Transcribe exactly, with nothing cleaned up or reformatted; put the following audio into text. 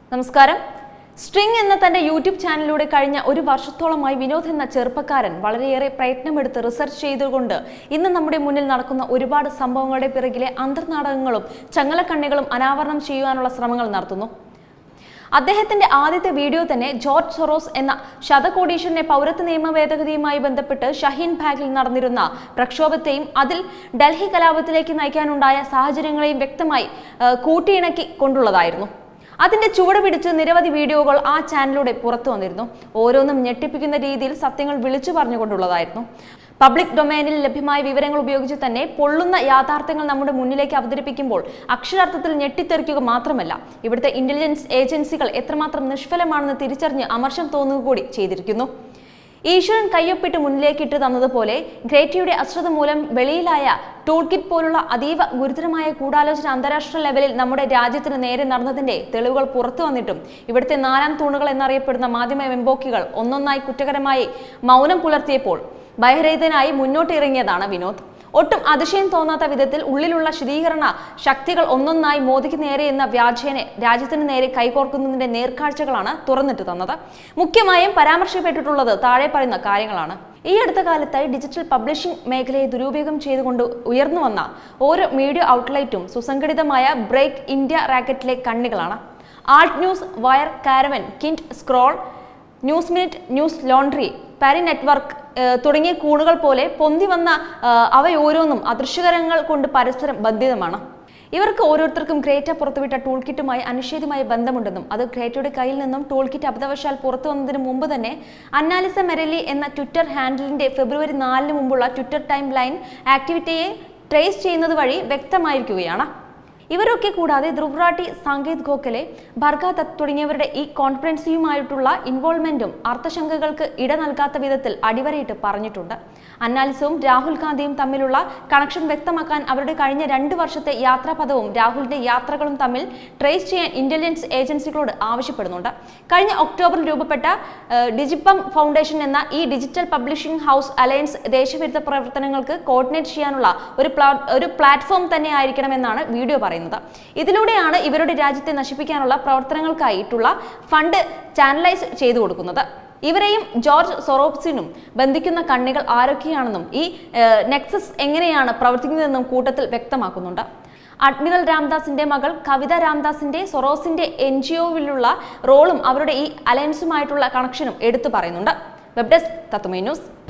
നമസ്കാരം. സ്ട്രിംഗ് എന്ന തന്റെ യൂട്യൂബ് ചാനലിലൂടെ കഴിഞ്ഞ ഒരു വർഷത്തോളമായി വിനോദ് എന്ന ചെറുപ്പക്കാരൻ വളരെയേറെ പ്രയത്നമെടുത്ത് റിസർച്ച് ചെയ്തുകൊണ്ട് ഇന്ന് നമ്മുടെ മുന്നിൽ നടക്കുന്ന ഒരുപാട് സംഭവങ്ങളുടെ പിറകിലെ അന്തർനാടകങ്ങളും ചങ്ങലക്കണ്ണികളും അനാവരണം ചെയ്യുവാനുള്ള ശ്രമങ്ങൾ നടത്തുന്നു. അദ്ദേഹത്തിന്റെ ആദ്യത്തെ വീഡിയോ തന്നെ ജോർജ് സൊറോസ് എന്ന ശതകോടീശ്വരന്റെ പൗരത്വ നിയമ ഭേദഗതിയുമായി ബന്ധപ്പെട്ട് ഷഹീൻ ബാഗിൽ നടന്നിരുന്ന പ്രക്ഷോഭത്തെയും അതിൽ ഡൽഹി കലാപത്തിലേക്ക് നയിക്കാനുണ്ടായ സാഹചര്യങ്ങളെയും വ്യക്തമായി കൂട്ടിയിണക്കി കൊണ്ടുള്ളതായിരുന്നു. അതിന്റെ ചുവട് പിടിച്ച് നിരവധി വീഡിയോകൾ ആ ചാനലിലൂടെ പുറത്തു വന്നിരുന്നു. ഓരോന്നും ഞെട്ടിപ്പിക്കുന്ന രീതിയിൽ സത്യങ്ങൾ വിളിച്ചു പറഞ്ഞുകൊണ്ടുള്ളതായിരുന്നു. പബ്ലിക് ഡൊമൈനിൽ ലഭ്യമായ വിവരങ്ങൾ ഉപയോഗിച്ച് തന്നെ പൊള്ളുന്ന യാഥാർത്ഥ്യങ്ങൾ നമ്മുടെ മുന്നിലേക്ക് അവതരിപ്പിക്കുമ്പോൾ അക്ഷരാർത്ഥത്തിൽ ഞെട്ടിത്തെറിക്കുക മാത്രമല്ല, ഇവിടുത്തെ ഇന്റലിജൻസ് ഏജൻസികൾ എത്രമാത്രം നിഷ്ഫലമാണെന്ന് തിരിച്ചറിഞ്ഞ് അമർഷം തോന്നുക കൂടി ചെയ്തിരിക്കുന്നു. ഈശ്വരൻ കയ്യൊപ്പിട്ട് മുന്നിലേക്കിട്ട് തന്നതുപോലെ ഗ്രേറ്റിയുടെ അശ്രദ്ധ മൂലം വെളിയിലായ ടൂൾ കിറ്റ് പോലുള്ള അതീവ ഗുരുതരമായ ഗൂഢാലോചന അന്താരാഷ്ട്ര ലെവലിൽ നമ്മുടെ രാജ്യത്തിന് നേരെ നടന്നതിന്റെ തെളിവുകൾ പുറത്തു വന്നിട്ടും ഇവിടുത്തെ നാലാം തൂണുകൾ എന്നറിയപ്പെടുന്ന മാധ്യമ വെമ്പോക്കികൾ ഒന്നൊന്നായി കുറ്റകരമായി മൗനം പുലർത്തിയപ്പോൾ ഭയരഹിതനായി മുന്നോട്ടിറങ്ങിയതാണ് വിനോദ്. ഒട്ടും അതിശയം തോന്നാത്ത വിധത്തിൽ ഉള്ളിലുള്ള ശുദ്ധീകരണ ശക്തികൾ ഒന്നൊന്നായി മോദിക്ക് നേരെ എന്ന വ്യാജേനെ രാജ്യത്തിന് നേരെ കൈകോർക്കുന്നതിന്റെ നേർക്കാഴ്ചകളാണ് തുറന്നിട്ട് തന്നത്. മുഖ്യമായും പരാമർശപ്പെട്ടിട്ടുള്ളത് താഴെ പറയുന്ന കാര്യങ്ങളാണ്. ഈ അടുത്ത കാലത്തായി ഡിജിറ്റൽ പബ്ലിഷിംഗ് മേഖലയെ ദുരുപയോഗം ചെയ്തുകൊണ്ട് ഉയർന്നു വന്ന ഓരോ മീഡിയ ഔട്ട്ലെറ്റും സുസംഘടിതമായ ബ്രേക്ക് ഇന്ത്യ റാക്കറ്റിലെ കണ്ണികളാണ്. ആൾട്ട് ന്യൂസ്, വയർ, കാരവൻ, കിൻഡ്, Scroll, News Minute, Newslaundry, PARI network തുടങ്ങിയ കൂണുകൾ പോലെ പൊന്തി വന്ന അവയോരോന്നും അദൃശ്യകരങ്ങൾ കൊണ്ട് പരസ്പരം ബന്ധിതമാണ്. ഇവർക്ക് ഓരോരുത്തർക്കും ഗ്രേറ്റ പുറത്തുവിട്ട ടൂൾ കിറ്റുമായി അനിഷേധ്യമായ ബന്ധമുണ്ടെന്നും അത് ഗ്രേറ്റയുടെ കയ്യിൽ നിന്നും ടൂൾ കിറ്റ് അബദ്ധവശാൽ പുറത്തു വന്നതിന് മുമ്പ് തന്നെ അന്നാലിസ മെരലി എന്ന ട്വിറ്റർ ഹാൻഡിലിന്റെ ഫെബ്രുവരി നാലിന് മുമ്പുള്ള ട്വിറ്റർ ടൈം ലൈൻ ആക്ടിവിറ്റിയെ ട്രേസ് ചെയ്യുന്നത് വഴി വ്യക്തമായിരിക്കുകയാണ്. ഇവരൊക്കെ കൂടാതെ ധ്രുവ്റാട്ടി, സാങ്കേത് ഗോഖലെ, ഭർഗ ദത്ത് തുടങ്ങിയവരുടെ ഈ കോൺഫിഡൻസിയുമായിട്ടുള്ള ഇൻവോൾവ്മെന്റും അർത്ഥശങ്കകൾക്ക് ഇട നൽകാത്ത വിധത്തിൽ അടിവരയിട്ട് പറഞ്ഞിട്ടുണ്ട്. അന്നാലിസവും രാഹുൽ ഗാന്ധിയും തമ്മിലുള്ള കണക്ഷൻ വ്യക്തമാക്കാൻ അവരുടെ കഴിഞ്ഞ രണ്ട് വർഷത്തെ യാത്രാപഥവും രാഹുലിന്റെ യാത്രകളും തമ്മിൽ ട്രേസ് ചെയ്യാൻ ഇന്റലിജൻസ് ഏജൻസികളോട് ആവശ്യപ്പെടുന്നുണ്ട്. കഴിഞ്ഞ ഒക്ടോബറിൽ രൂപപ്പെട്ട ഡിജിപം ഫൗണ്ടേഷൻ എന്ന ഈ ഡിജിറ്റൽ പബ്ലിഷിംഗ് ഹൗസ് അലയൻസ് ദേശവിരുദ്ധ പ്രവർത്തനങ്ങൾക്ക് കോർഡിനേറ്റ് ചെയ്യാനുള്ള ഒരു ഒരു പ്ലാറ്റ്ഫോം തന്നെ ആയിരിക്കണമെന്നാണ് വീഡിയോ പറയുന്നത്. ഇതിലൂടെയാണ് ഇവരുടെ രാജ്യത്തെ നശിപ്പിക്കാനുള്ള പ്രവർത്തനങ്ങൾക്കായിട്ടുള്ള ഫണ്ട് ചാനലൈസ് ചെയ്തു കൊടുക്കുന്നത്. ഇവരെയും ജോർജ് സൊറോസിനും ബന്ധിക്കുന്ന കണ്ണികൾ ആരൊക്കെയാണെന്നും ഈ നെക്സസ് എങ്ങനെയാണ് പ്രവർത്തിക്കുന്നതെന്നും കൂട്ടത്തിൽ വ്യക്തമാക്കുന്നുണ്ട്. അഡ്മിറൽ രാംദാസിന്റെ മകൾ കവിത രാംദാസിന്റെ സൊറോസിന്റെ എൻ ജി ഒയിലുള്ള റോളും അവരുടെ ഈ അലയൻസുമായിട്ടുള്ള കണക്ഷനും എടുത്തു പറയുന്നുണ്ട്. Web desk Tatwamayi news.